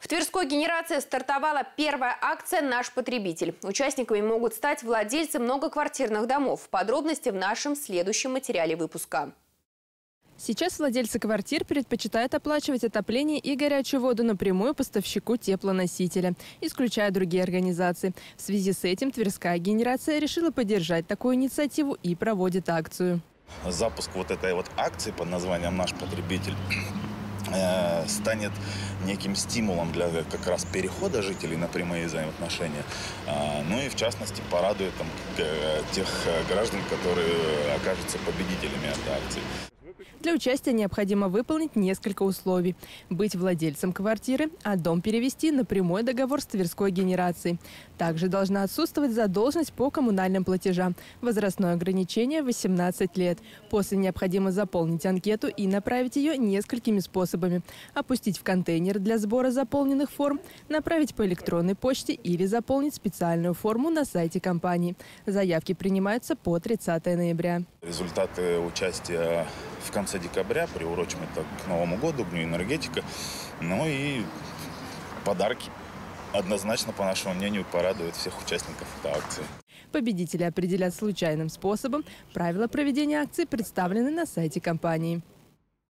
Тверской генерации стартовала первая акция «Наш потребитель». Участниками могут стать владельцы многоквартирных домов. Подробности в нашем следующем материале выпуска. Сейчас владельцы квартир предпочитают оплачивать отопление и горячую воду напрямую поставщику теплоносителя, исключая другие организации. В связи с этим Тверская генерация решила поддержать такую инициативу и проводит акцию. Запуск вот этой акции под названием «Наш потребитель» станет неким стимулом для как раз перехода жителей на прямые взаимоотношения. Ну и в частности порадует тех граждан, которые окажутся победителями этой акции. Для участия необходимо выполнить несколько условий. Быть владельцем квартиры, а дом перевести на прямой договор с Тверской генерацией. Также должна отсутствовать задолженность по коммунальным платежам. Возрастное ограничение – 18 лет. После необходимо заполнить анкету и направить ее несколькими способами. Опустить в контейнер для сбора заполненных форм, направить по электронной почте или заполнить специальную форму на сайте компании. Заявки принимаются по 30 ноября. Результаты участия в конце декабря, приурочим это к Новому году, к Дню энергетика. Ну и подарки однозначно, по нашему мнению, порадуют всех участников этой акции. Победители определят случайным способом. Правила проведения акции представлены на сайте компании.